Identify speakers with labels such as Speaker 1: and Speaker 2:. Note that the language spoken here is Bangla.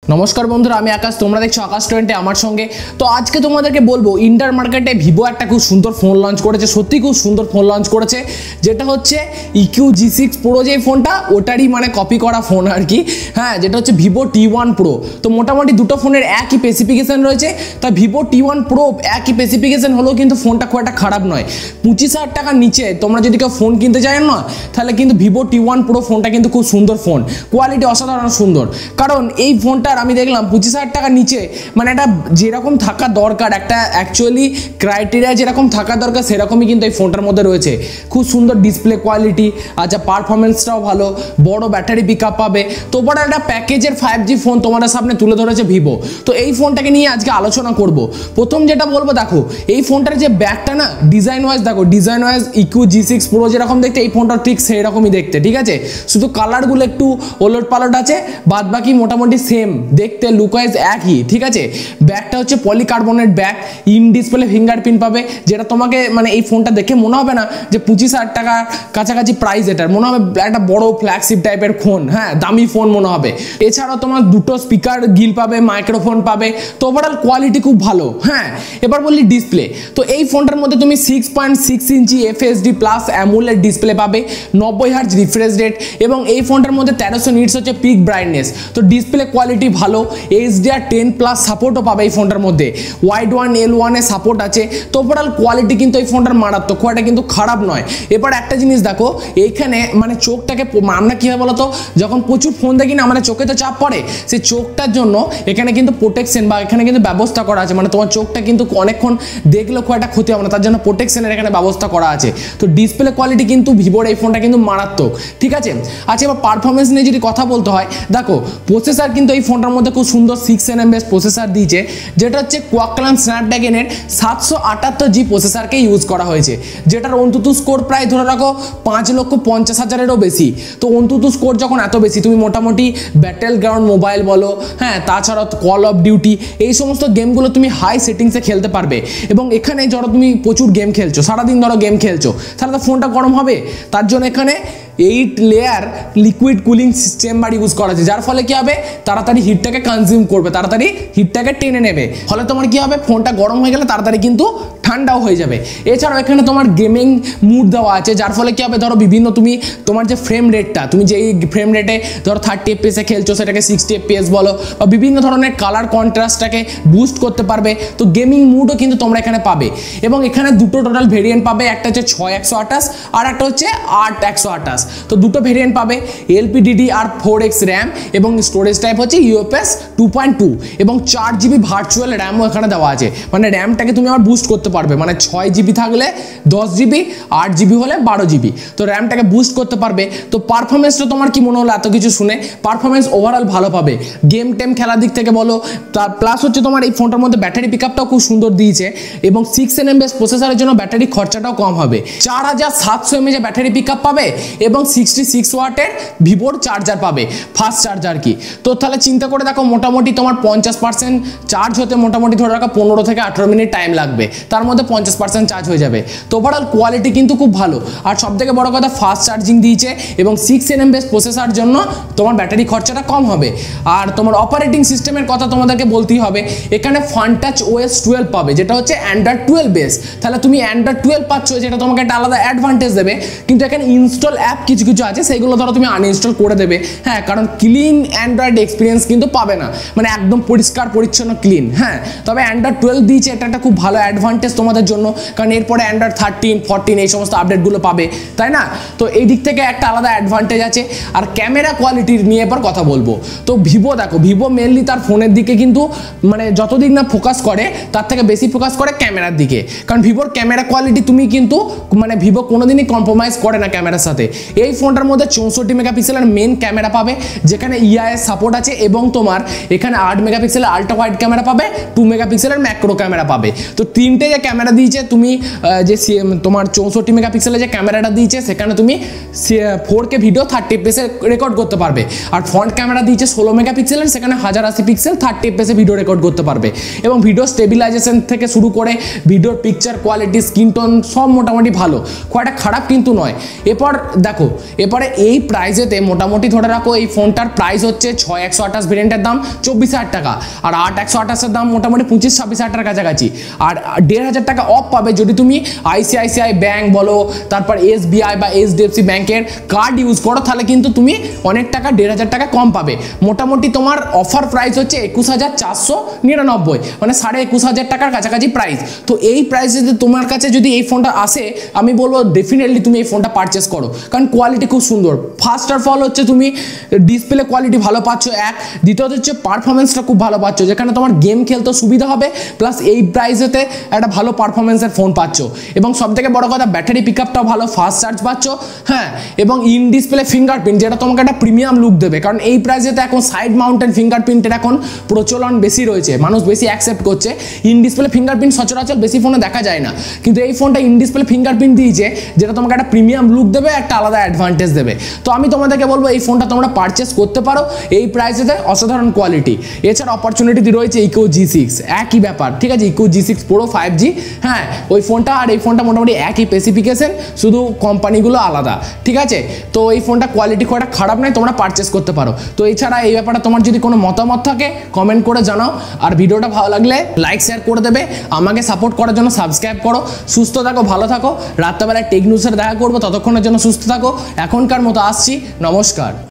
Speaker 1: নমস্কার বন্ধুরা, আমি আকাশ, তোমরা দেখছো আকাশ 20 আমার সঙ্গে। তো আজকে তোমাদেরকে বলবো ইন্টার মার্কেটে ভিভো একটা খুব সুন্দর ফোন লঞ্চ করেছে, সত্যি খুব সুন্দর ফোন লঞ্চ করেছে, যেটা হচ্ছে ইকিউ G6 Pro যে ফোনটা, ওটারই মানে কপি করা ফোন আর কি। হ্যাঁ, যেটা হচ্ছে ভিভো T1 Pro। তো মোটামুটি দুটো ফোনের একই স্পেসিফিকেশন রয়েছে, তা ভিভো T1 Pro একই স্পেসিফিকেশন হলেও কিন্তু ফোনটা খুব একটা খারাপ নয়। 25,000 টাকার নিচে তোমরা যদি কেউ ফোন কিনতে চাই না, তাহলে কিন্তু ভিভো T1 Pro ফোনটা কিন্তু খুব সুন্দর ফোন, কোয়ালিটি অসাধারণ সুন্দর। কারণ এই ফোনটা আমি দেখলাম 25,000 টাকার নিচে মানে এটা যেরকম থাকা দরকার, একটা অ্যাকচুয়ালি ক্রাইটেরিয়া যেরকম থাকা দরকার সেরকমই কিন্তু এই ফোনটার মধ্যে রয়েছে। খুব সুন্দর ডিসপ্লে কোয়ালিটি, আচ্ছা পারফরমেন্সটাও ভালো, বড় ব্যাটারি পিকআপ পাবে। তো বড় একটা প্যাকেজের 5G ফোন তোমাদের সামনে তুলে ধরেছে ভিভো। তো এই ফোনটাকে নিয়ে আজকে আলোচনা করব। প্রথম যেটা বলবো, দেখো এই ফোনটার যে ব্যাকটা না, ডিজাইন ওয়াইজ দেখো, design wise iQOO G6 Pro যেরকম দেখতে এই ফোনটা ঠিক সেই রকমই দেখতে, ঠিক আছে। শুধু কালারগুলো একটু ওলট পালট আছে, বাদ বাকি মোটামুটি সেম দেখতে, লুক ওয়াইজ একই, ঠিক আছে। ব্যাকটা হচ্ছে polycarbonate back, in display fingerprint পাবে, যেটা তোমাকে মানে এই ফোনটা দেখে মনে হবে না যে 25,000 টাকা কাছাকাছি প্রাইস, এটার মনে হবে একটা বড় ফ্ল্যাগশিপ টাইপের ফোন, হ্যাঁ দামি ফোন মনে হবে। এছাড়াও তোমার দুটো স্পিকার গিল পাবে, মাইক্রোফোন পাবে, তো ওভারঅল কোয়ালিটি খুব ভালো। হ্যাঁ, এবার বললি ডিসপ্লে, তো এই ফোনটার মধ্যে তুমি 6.6 inch FHD plus AMOLED display পাবে, 90 হার্জ রিফ্রেশ রেট, এবং এই ফোনটার মধ্যে 1300 নিটস হচ্ছে পিক ব্রাইটনেস। তো ডিসপ্লে কোয়ালিটি ভালো, HDR10+ সাপোর্টও পাবে এই ফোনটার মধ্যে, ওয়াইড ওয়ান L1 এ সাপোর্ট আছে। তো ওভারঅল কোয়ালিটি কিন্তু এই ফোনটার মারাত্মক, খুব একটা কিন্তু খারাপ নয়। এবার একটা জিনিস দেখো, এইখানে মানে চোখটাকে আমরা কী হয় বলতো, যখন প্রচুর ফোন দেখি না আমাদের চোখে তো চাপ পড়ে, সেই চোখটার জন্য এখানে কিন্তু প্রোটেকশন বা এখানে কিন্তু ব্যবস্থা করা আছে, মানে তোমার চোখটা কিন্তু অনেকক্ষণ দেখলেও খুব একটা ক্ষতি হবে না, তার জন্য প্রোটেকশনের এখানে ব্যবস্থা করা আছে। তো ডিসপ্লে কোয়ালিটি কিন্তু ভিভোর এই ফোনটা কিন্তু মারাত্মক, ঠিক আছে। আচ্ছা, এবার পারফরমেন্স নিয়ে যদি কথা বলতে হয়, দেখো প্রসেসর কিন্তু এই ফোনটার মধ্যে খুব সুন্দর 6nm বেস প্রসেসর দিয়েছে, যেটা হচ্ছে কোয়ালকম স্ন্যাপড্রাগনের 778G প্রসেসরকে ইউজ করা হয়েছে, যেটার অন্তত স্কোর প্রায় ধরে রাখো 5,50,000-এরও বেশি। তো অন্তত স্কোর যখন এত বেশি, তুমি মোটামুটি ব্যাটেল গ্রাউন্ড মোবাইল বলো, হ্যাঁ তাছাড়া কল অফ ডিউটি, এই সমস্ত গেমগুলো তুমি হাই সেটিংসে খেলতে পারবে। এবং এখানে ধরো তুমি প্রচুর গেম খেলছো, সারাদিন ধরো গেম খেলছো, তাহলে তো ফোনটা গরম হবে। তার জন্য এখানে 8 layer liquid cooling chamber use করা আছে, যার ফলে কি হবে, তাড়াতাড়ি হিটটাকে কনজিউম করবে, তাড়াতাড়ি হিটটাকে টেনে নেবে, ফলে তোমার কি হবে, ফোনটা গরম হয়ে গেলে তাড়াতাড়ি কিন্তু ঠান্ডাও হয়ে যাবে। এছাড়াও এখানে তোমার গেমিং মুড দেওয়া আছে, যার ফলে কি হবে, ধরো বিভিন্ন তুমি তোমার যে ফ্রেম রেটটা, তুমি যেই ফ্রেম রেটে ধরো 30 FPS এ খেলছো, সেটাকে 60 FPS বলো, বা বিভিন্ন ধরনের কালার কন্ট্রাস্টটাকে বুস্ট করতে পারবে। তো গেমিং মুডও কিন্তু তোমরা এখানে পাবে। এবং এখানে দুটো টোটাল ভেরিয়েন্ট পাবে, একটা হচ্ছে 6128 আর একটা হচ্ছে 8128। তো দুটো ভেরিয়েন্ট পাবে, LPDDR4X র্যাম এবং স্টোরেজ টাইপ হচ্ছে UFS 2.2 এবং 4GB ভার্চুয়াল র্যামও এখানে দেওয়া আছে, মানে র্যামটাকে তুমি আবার বুস্ট করতে পারবে, মানে 6GB থাকলে 10GB, 8GB হলে 12GB, তো র্যামটাকে বুস্ট করতে পারবে। তো পারফরমেন্সটা তোমার কি মনে হলো এত কিছু শুনে? পারফরমেন্স ওভারঅল ভালো পাবে, গেম টেম খেলার দিক থেকে বলো, তার প্লাস হচ্ছে তোমার এই ফোনটার মধ্যে ব্যাটারি পিকআপটাও খুব সুন্দর দিয়েছে, এবং 6nm বেস প্রসেসরের জন্য ব্যাটারি খরচাটাও কম হবে, 4700 mAh ব্যাটারি পিকআপ পাবে, এবং 66 ওয়াটের ভিভোর চার্জার পাবে, ফাস্ট চার্জার কি। তো তাহলে চিন্তা করে দেখো, মোটামুটি তোমার 50% চার্জ হতে মোটামুটি ধরে রাখো 15 থেকে 18 মিনিট টাইম লাগবে, তার মধ্যে 50% চার্জ হয়ে যাবে। তো ওভারঅল কোয়ালিটি কিন্তু খুব ভালো, আর সব থেকে বড় কথা ফাস্ট চার্জিং দিয়েছে, এবং 6nm বেস প্রসেসর জন্য তোমার ব্যাটারি খরচাটা কম হবে। আর তোমার অপারেটিং সিস্টেমের কথা তোমাদেরকে বলতেই হবে, এখানে ফানটাচ OS 12 পাবে, যেটা হচ্ছে Android 12 বেস। তাহলে তুমি Android 12 পাচ্ছ, যেটা তোমাকে একটা আলাদা অ্যাডভান্টেজ দেবে, কিন্তু এখানে ইনস্টল অ্যাপ কিছু কিছু আছে, সেগুলো ধরো তুমি আনইনস্টল করে দেবে। হ্যাঁ, কারণ ক্লিন অ্যান্ড্রয়েড এক্সপিরিয়েন্স কিন্তু পাবে না, মানে একদম পরিষ্কার পরিচ্ছন্ন ক্লিন। হ্যাঁ, তবে Android 12 দিয়েছে, এটা একটা খুব ভালো অ্যাডভান্টেজ তোমাদের জন্য, কারণ এরপরে Android 13, 14 এই সমস্ত আপডেটগুলো পাবে, তাই না। তো এই দিক থেকে একটা আলাদা অ্যাডভান্টেজ আছে। আর ক্যামেরা কোয়ালিটির নিয়ে এবার কথা বলবো, তো ভিভো দেখো, ভিভো মেনলি তার ফোনের দিকে কিন্তু মানে যতদিন না ফোকাস করে, তার থেকে বেশি ফোকাস করে ক্যামেরার দিকে, কারণ ভিভোর ক্যামেরা কোয়ালিটি তুমি কিন্তু মানে ভিভো কোনোদিনই কম্প্রোমাইজ করে না ক্যামেরার সাথে। এই ফোনটার মধ্যে 64 মেগাপিক্সেলের মেন ক্যামেরা পাবে, যেখানে EIS সাপোর্ট আছে, এবং তোমার এখানে 8 মেগাপিক্সেলের আল্ট্রা ওয়াইড ক্যামেরা পাবে, 2 মেগাপিক্সেলের ম্যাক্রো ক্যামেরা পাবে। তো তিনটে যে ক্যামেরা দিয়েছে তুমি যে তোমার 64 মেগাপিক্সেলের যে ক্যামেরাটা দিয়েছে সেখানে তুমি 4K ভিডিও 30 fps রেকর্ড করতে পারবে। আর ফ্রন্ট ক্যামেরা দিয়েছে 16 মেগাপিক্সেলের, সেখানে 1080 পিক্সেল 30 fps ভিডিও রেকর্ড করতে পারবে। এবং ভিডিও স্টেবিলাইজেশন থেকে শুরু করে ভিডিওর পিকচার কোয়ালিটি, স্ক্রিন টোন সব মোটামুটি ভালো, খুব একটা খারাপ কিন্তু নয়। এরপর দেখো, এরপরে এই প্রাইসেতে মোটামুটি ধরে রাখো এই ফোনটার প্রাইস হচ্ছে 6128 ভেরিয়েন্টের দাম 24,000 টাকা, আর 8128 দাম মোটামুটি 25-26 হাজার টাকার কাছাকাছি। আর 1,500 টাকা অফ পাবে যদি তুমি ICICI ব্যাংক বলো, তারপর SBI বা HDFC ব্যাংকের কার্ড ইউজ করো, তাহলে কিন্তু তুমি অনেক টাকা 1,500 টাকা কম পাবে। মোটামুটি তোমার অফার প্রাইস হচ্ছে 21,499, মানে 21,500 টাকার কাছাকাছি প্রাইস। তো এই প্রাইসে তোমার কাছে যদি এই ফোনটা আসে, আমি বলবো ডেফিনেটলি তুমি এই ফোনটা পারচেস করো, কারণ কোয়ালিটি খুব সুন্দর। ফার্স্ট অফ অল হচ্ছে তুমি ডিসপ্লে কোয়ালিটি ভালো পাচ্ছ এক, দ্বিতীয়ত হচ্ছে পারফরমেন্সটা খুব ভালো পাচ্ছ, যেখানে তোমার গেম খেলতে সুবিধা হবে, প্লাস এই প্রাইসেতে একটা ভালো পারফরমেন্সের ফোন পাচ্ছ। এবং সবথেকে বড় কথা, ব্যাটারি পিকআপটাও ভালো, ফাস্ট চার্জ পাচ্ছ, হ্যাঁ। এবং ইন ডিসপ্লে ফিঙ্গারপ্রিন্ট, যেটা তোমাকে একটা প্রিমিয়াম লুক দেবে, কারণ এই প্রাইসেতে এখন সাইড মাউন্টেন ফিঙ্গারপ্রিন্টের এখন প্রচলন বেশি রয়েছে, মানুষ বেশি অ্যাকসেপ্ট করছে। ইন ডিসপ্লে ফিঙ্গারপ্রিন্ট সচরাচর বেশি ফোনে দেখা যায় না, কিন্তু এই ফোনটা ইন ডিসপ্লে ফিঙ্গারপ্রিন্ট দিয়েছে, যেটা তোমাকে একটা প্রিমিয়াম লুক দেবে, একটা আলাদা অ্যাডভান্টেজ দেবে। তো আমি তোমাদেরকে বলবো এই ফোনটা তোমরা পারচেস করতে পারো এই প্রাইসেতে, অসাধারণ কোয়ালিটি। এছাড়া অপরচুনিটি রয়েছে ইকো G6, একই ব্যাপার, ঠিক আছে, ইকো G6 Pro 5G, হ্যাঁ, ওই ফোনটা আর এই ফোনটা মোটামুটি একই স্পেসিফিকেশন, শুধু কোম্পানিগুলো আলাদা, ঠিক আছে। তো এই ফোনটা কোয়ালিটি খুব একটা খারাপ নয়, তোমরা পারচেস করতে পারো। তো এছাড়া এই ব্যাপারে তোমার যদি কোনো মতামত থাকে কমেন্ট করে জানাও, আর ভিডিওটা ভালো লাগলে লাইক শেয়ার করে দেবে। আমাকে সাপোর্ট করার জন্য সাবস্ক্রাইব করো। সুস্থ থাকো, ভালো থাকো, রাত্রেবেলায় টেক নিউজের দেখা করবো, ততক্ষণের জন্য সুস্থ থাকো। এখনকার মতো আসছি, নমস্কার।